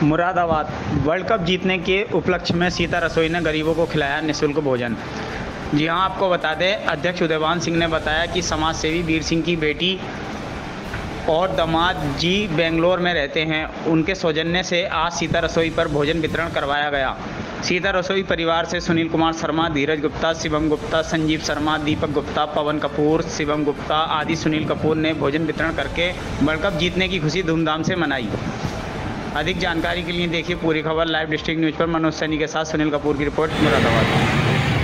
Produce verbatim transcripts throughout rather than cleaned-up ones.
Moradabad world cup जीतने के उपलक्ष्य में सीता रसोई ने गरीबों को खिलाया निःशुल्क भोजन। जी हां, आपको बता दें, अध्यक्ष उदयभान सिंह ने बताया कि समाज सेवी वीर सिंह की बेटी और दामाद जी बेंगलोर में रहते हैं। उनके सौजन्य से आज सीता रसोई पर भोजन वितरण करवाया गया। सीता रसोई परिवार से सुनील कुमार शर्मा, धीरज गुप्ता, शिवम गुप्ता, संजीव शर्मा, दीपक गुप्ता, पवन कपूर, शिवम गुप्ता आदि सुनील कपूर ने भोजन वितरण करके वर्ल्ड कप जीतने की खुशी धूमधाम से मनाई। अधिक जानकारी के लिए देखिए पूरी खबर लाइव डिस्ट्रिक्ट न्यूज़ पर। मनोज सैनी के साथ सुनील कपूर की रिपोर्ट, मुरादाबाद।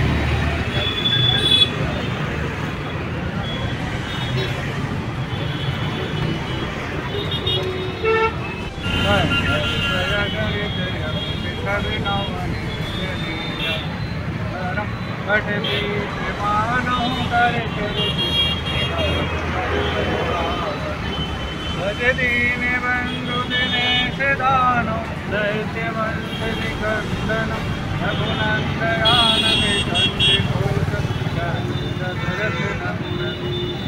दीन बंधु दिनेश दानो दैत्य वंश निकंदन रघुनंदन निकंदि घोष दशरथ नंदन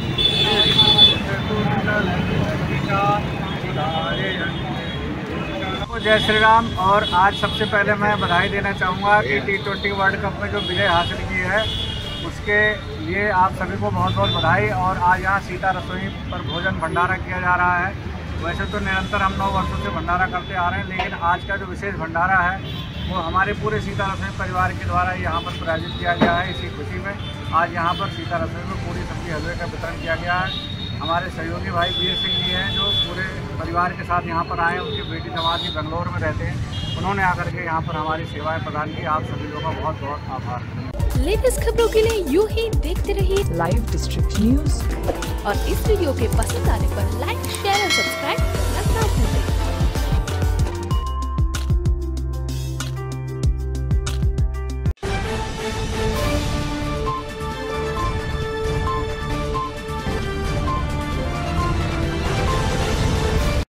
जय श्री राम। और आज सबसे पहले मैं बधाई देना चाहूँगा कि टी ट्वेंटी वर्ल्ड कप में जो विजय हासिल की है उसके लिए आप सभी को बहुत बहुत बधाई। और आज यहाँ सीता रसोई पर भोजन भंडारा किया जा रहा है। वैसे तो निरंतर हम नौ वर्षों से भंडारा करते आ रहे हैं, लेकिन आज का जो विशेष भंडारा है वो हमारे पूरे सीता रसोई परिवार के द्वारा यहाँ पर प्रायोजित किया गया है। इसी खुशी में आज यहाँ पर सीता रसोई में पूरी सब्जी हलवे का वितरण किया गया है। हमारे सहयोगी भाई वीर सिंह जी हैं जो पूरे परिवार के साथ यहाँ पर आए हैं। उनकी बेटी दामाद जी बेंगलोर में रहते हैं, उन्होंने आकर के यहाँ पर हमारी सेवाएं प्रदान की। आप सभी लोगों का बहुत बहुत आभार। लेटेस्ट खबरों के लिए यूं ही देखते रहिए लाइव डिस्ट्रिक्ट न्यूज और इस वीडियो के पसंद आने पर लाइक, शेयर और सब्सक्राइब करना ना भूलें।